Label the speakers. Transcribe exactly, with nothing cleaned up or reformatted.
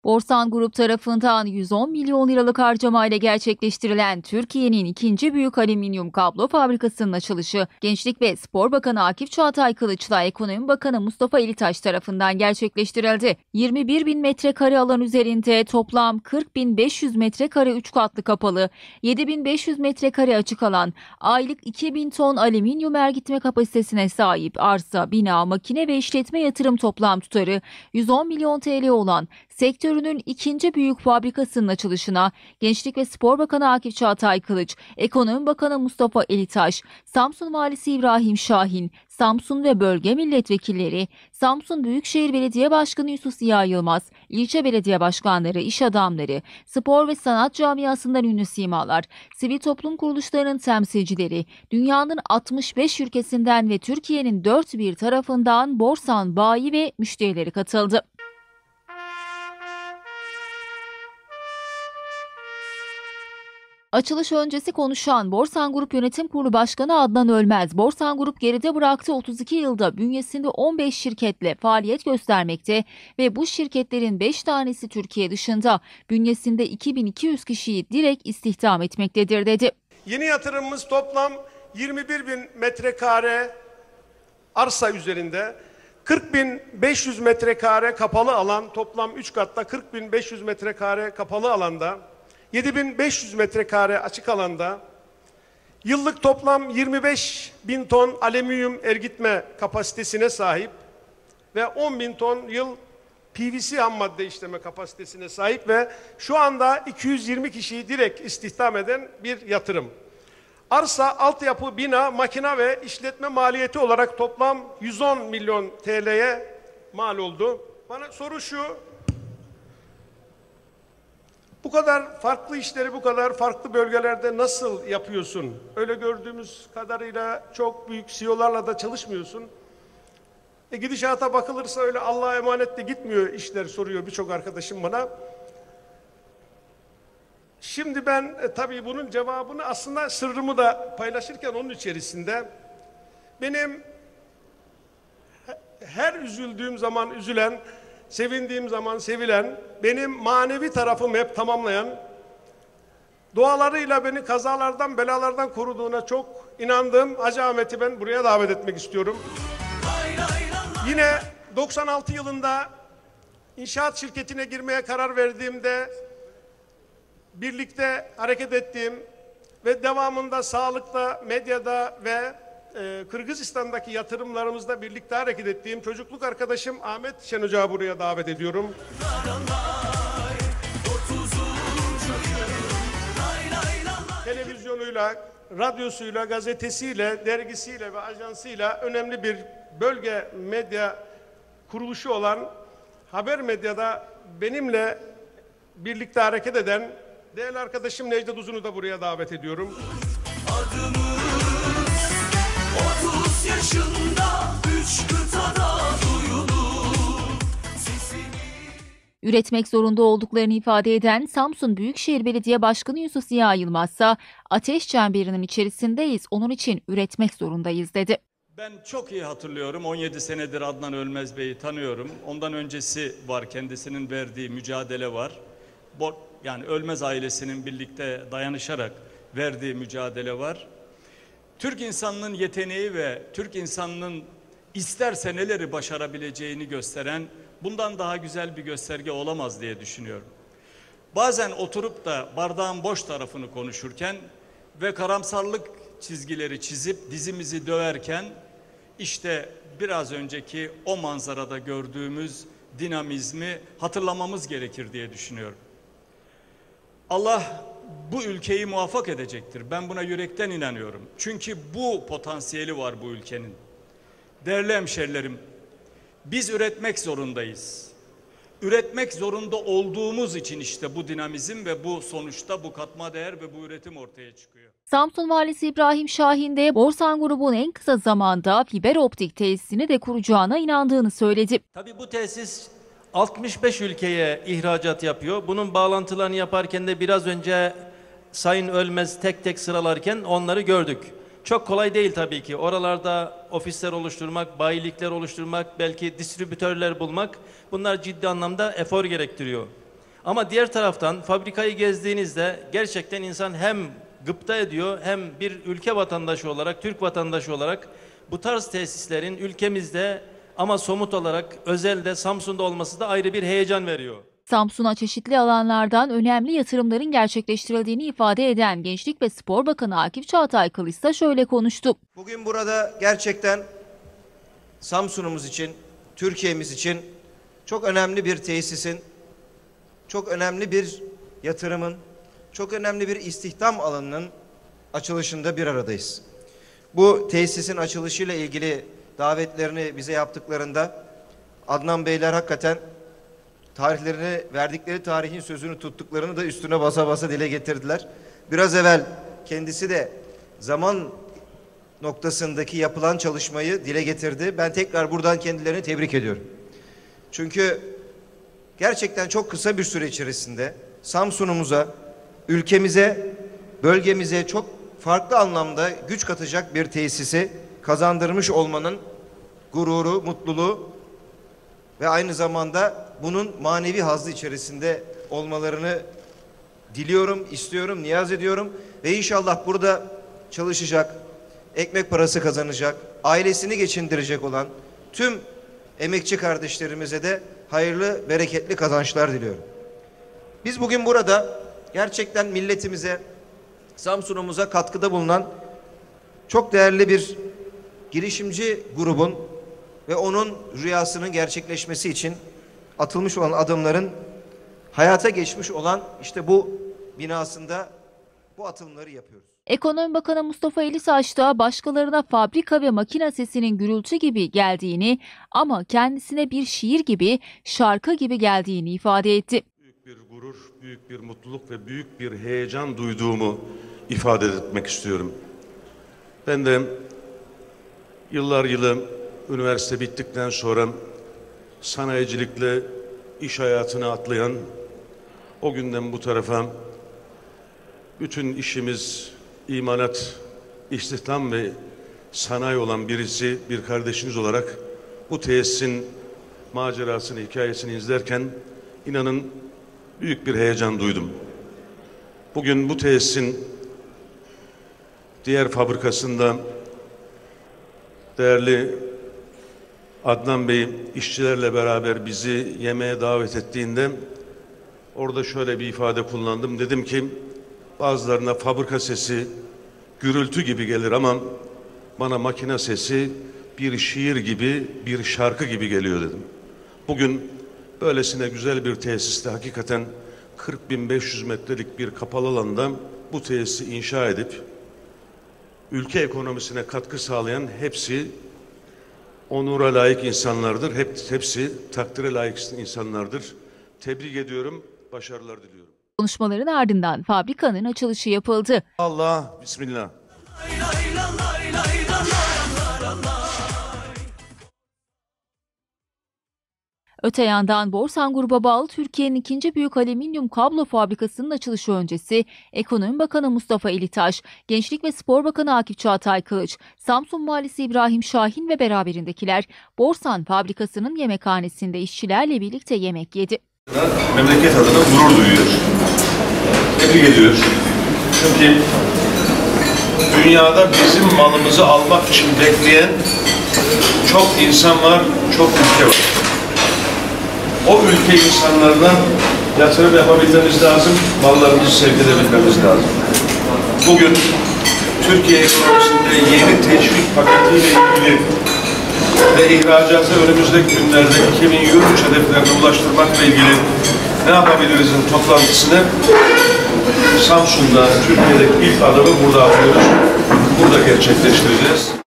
Speaker 1: Borsan Grup tarafından yüz on milyon liralık harcamayla gerçekleştirilen Türkiye'nin ikinci büyük alüminyum kablo fabrikasının açılışı, Gençlik ve Spor Bakanı Akif Çağatay Kılıç'la Ekonomi Bakanı Mustafa Elitaş tarafından gerçekleştirildi. yirmi bir bin metrekare alan üzerinde toplam kırk bin beş yüz metrekare üç katlı kapalı, yedi bin beş yüz metrekare açık alan, aylık iki bin ton alüminyum ergitme kapasitesine sahip arsa, bina, makine ve işletme yatırım toplam tutarı yüz on milyon T L olan sektörünün ikinci büyük fabrikasının açılışına Gençlik ve Spor Bakanı Akif Çağatay Kılıç, Ekonomi Bakanı Mustafa Elitaş, Samsun Valisi İbrahim Şahin, Samsun ve bölge milletvekilleri, Samsun Büyükşehir Belediye Başkanı Yusuf Ziya Yılmaz, ilçe belediye başkanları, iş adamları, spor ve sanat camiasından ünlü simalar, sivil toplum kuruluşlarının temsilcileri, dünyanın altmış beş ülkesinden ve Türkiye'nin dört bir tarafından Borsan bayi ve müşterileri katıldı. Açılış öncesi konuşan Borsan Grup Yönetim Kurulu Başkanı Adnan Ölmez, Borsan Grup geride bıraktığı otuz iki yılda bünyesinde on beş şirketle faaliyet göstermekte ve bu şirketlerin beş tanesi Türkiye dışında bünyesinde iki bin iki yüz kişiyi direkt istihdam etmektedir dedi.
Speaker 2: Yeni yatırımımız toplam yirmi bir bin metrekare arsa üzerinde, kırk bin beş yüz metrekare kapalı alan, toplam üç katta kırk bin beş yüz metrekare kapalı alanda, yedi bin beş yüz metrekare açık alanda, yıllık toplam yirmi beş bin ton alüminyum ergitme kapasitesine sahip ve on bin ton yıl P V C ham madde işleme kapasitesine sahip ve şu anda iki yüz yirmi kişiyi direkt istihdam eden bir yatırım. Arsa, altyapı, bina, makina ve işletme maliyeti olarak toplam yüz on milyon T L'ye mal oldu. Bana soru şu: bu kadar farklı işleri bu kadar farklı bölgelerde nasıl yapıyorsun? Öyle gördüğümüz kadarıyla çok büyük C E O'larla da çalışmıyorsun. E gidişata bakılırsa öyle Allah'a emanet de gitmiyor işler, soruyor birçok arkadaşım bana. Şimdi ben e, tabii bunun cevabını aslında sırrımı da paylaşırken onun içerisinde benim her üzüldüğüm zaman üzülen, sevindiğim zaman sevilen, benim manevi tarafımı hep tamamlayan, dualarıyla beni kazalardan, belalardan koruduğuna çok inandığım Hacı Ahmet'i ben buraya davet etmek istiyorum. Yine doksan altı yılında inşaat şirketine girmeye karar verdiğimde birlikte hareket ettiğim ve devamında sağlıkta, medyada ve e, Kırgızistan'daki yatırımlarımızda birlikte hareket ettiğim çocukluk arkadaşım Ahmet Şen Hoca'yı buraya davet ediyorum. Televizyonuyla, radyosuyla, gazetesiyle, dergisiyle ve ajansıyla önemli bir bölge medya kuruluşu olan Haber Medya'da benimle birlikte hareket eden değerli arkadaşım Necdet Uzun'u da buraya davet ediyorum.
Speaker 3: Adımız otuz yaşında, üç kıtada duyulur.
Speaker 1: Üretmek zorunda olduklarını ifade eden Samsun Büyükşehir Belediye Başkanı Yusuf Ziya Yılmaz ise ateş çemberinin içerisindeyiz, onun için üretmek zorundayız dedi.
Speaker 4: Ben çok iyi hatırlıyorum, on yedi senedir Adnan Ölmez Bey'i tanıyorum. Ondan öncesi var, kendisinin verdiği mücadele var. Yani Ölmez ailesinin birlikte dayanışarak verdiği mücadele var. Türk insanının yeteneği ve Türk insanının isterse neleri başarabileceğini gösteren, bundan daha güzel bir gösterge olamaz diye düşünüyorum. Bazen oturup da bardağın boş tarafını konuşurken ve karamsarlık çizgileri çizip dizimizi döverken işte biraz önceki o manzarada gördüğümüz dinamizmi hatırlamamız gerekir diye düşünüyorum. Allah bu ülkeyi muvaffak edecektir. Ben buna yürekten inanıyorum. Çünkü bu potansiyeli var bu ülkenin. Değerli hemşerilerim, biz üretmek zorundayız. Üretmek zorunda olduğumuz için işte bu dinamizm ve bu sonuçta bu katma değer ve bu üretim ortaya çıkıyor.
Speaker 1: Samsun Valisi İbrahim Şahin de Borsan Grubun en kısa zamanda fiber optik tesisini de kuracağına inandığını söyledi.
Speaker 5: Tabii bu tesis altmış beş ülkeye ihracat yapıyor. Bunun bağlantılarını yaparken de biraz önce Sayın Ölmez tek tek sıralarken onları gördük. Çok kolay değil tabii ki. Oralarda ofisler oluşturmak, bayilikler oluşturmak, belki distribütörler bulmak, bunlar ciddi anlamda efor gerektiriyor. Ama diğer taraftan fabrikayı gezdiğinizde gerçekten insan hem gıpta ediyor hem bir ülke vatandaşı olarak, Türk vatandaşı olarak bu tarz tesislerin ülkemizde ama somut olarak özelde Samsun'da olması da ayrı bir heyecan veriyor.
Speaker 1: Samsun'a çeşitli alanlardan önemli yatırımların gerçekleştirildiğini ifade eden Gençlik ve Spor Bakanı Akif Çağatay Kılıç da şöyle konuştu.
Speaker 6: Bugün burada gerçekten Samsun'umuz için, Türkiye'miz için çok önemli bir tesisin, çok önemli bir yatırımın, çok önemli bir istihdam alanının açılışında bir aradayız. Bu tesisin açılışıyla ilgili davetlerini bize yaptıklarında Adnan Beyler hakikaten tarihlerini, verdikleri tarihin sözünü tuttuklarını da üstüne basa basa dile getirdiler. Biraz evvel kendisi de zaman noktasındaki yapılan çalışmayı dile getirdi. Ben tekrar buradan kendilerini tebrik ediyorum. Çünkü gerçekten çok kısa bir süre içerisinde Samsun'umuza, ülkemize, bölgemize çok farklı anlamda güç katacak bir tesisi kazandırmış olmanın gururu, mutluluğu ve aynı zamanda bunun manevi hazzı içerisinde olmalarını diliyorum, istiyorum, niyaz ediyorum ve inşallah burada çalışacak, ekmek parası kazanacak, ailesini geçindirecek olan tüm emekçi kardeşlerimize de hayırlı, bereketli kazançlar diliyorum. Biz bugün burada gerçekten milletimize, Samsun'umuza katkıda bulunan çok değerli bir girişimci grubun ve onun rüyasının gerçekleşmesi için atılmış olan adımların hayata geçmiş olan işte bu binasında bu atımları yapıyoruz.
Speaker 1: Ekonomi Bakanı Mustafa Elitaş da başkalarına fabrika ve makine sesinin gürültü gibi geldiğini ama kendisine bir şiir gibi, şarkı gibi geldiğini ifade etti.
Speaker 7: Büyük bir gurur, büyük bir mutluluk ve büyük bir heyecan duyduğumu ifade etmek istiyorum. Ben de yıllar yılı üniversite bittikten sonra sanayicilikle iş hayatına atlayan, o günden bu tarafa bütün işimiz imalat, istihdam ve sanayi olan birisi, bir kardeşiniz olarak bu tesisin macerasını, hikayesini izlerken inanın büyük bir heyecan duydum. Bugün bu tesisin diğer fabrikasında değerli Adnan Bey işçilerle beraber bizi yemeğe davet ettiğinde orada şöyle bir ifade kullandım. Dedim ki bazılarına fabrika sesi gürültü gibi gelir ama bana makine sesi bir şiir gibi, bir şarkı gibi geliyor dedim. Bugün böylesine güzel bir tesiste hakikaten kırk bin beş yüz metrelik bir kapalı alanda bu tesisi inşa edip ülke ekonomisine katkı sağlayan hepsi onura layık insanlardır. Hep, hepsi takdire layık insanlardır. Tebrik ediyorum, başarılar diliyorum.
Speaker 1: Konuşmaların ardından fabrikanın açılışı yapıldı.
Speaker 7: Allah, bismillah.
Speaker 1: Öte yandan Borsan Gruba bağlı Türkiye'nin ikinci büyük alüminyum kablo fabrikasının açılışı öncesi Ekonomi Bakanı Mustafa Elitaş, Gençlik ve Spor Bakanı Akif Çağatay Kılıç, Samsun Valisi İbrahim Şahin ve beraberindekiler Borsan fabrikasının yemekhanesinde işçilerle birlikte yemek yedi.
Speaker 7: Memleket adına gurur duyuyor. Tebrik ediyor. Çünkü dünyada bizim malımızı almak için bekleyen çok insan var, çok ülke var. O ülke insanlarına yatırım yapabilmemiz lazım, mallarımızı sevk edebilmemiz lazım. Bugün Türkiye ekonomisinde yeni teşvik paketiyle ilgili ve ihracatı önümüzdeki günlerde iki bin yirmi üç hedeflerine ulaştırmakla ilgili ne yapabiliriz'in toplantısını Samsun'da Türkiye'deki ilk adımı burada atıyoruz. Burada gerçekleştireceğiz.